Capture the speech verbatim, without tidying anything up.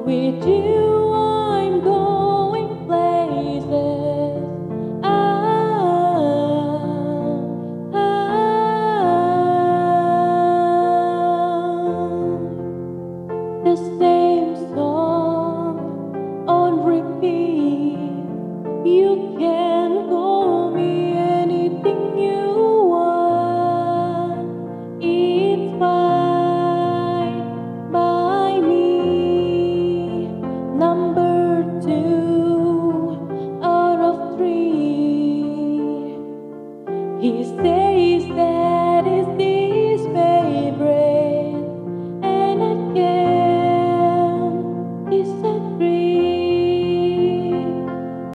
With you I'm going places. Ah, ah. The same song on repeat. You can call me anything you want. It's fine by me. Number two out of three. He says that